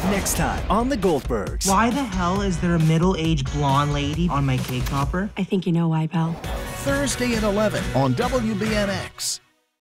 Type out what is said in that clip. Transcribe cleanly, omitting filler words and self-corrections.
Next time on The Goldbergs. Why the hell is there a middle-aged blonde lady on my cake topper? I think you know why, pal. Thursday at 11 on WBNX.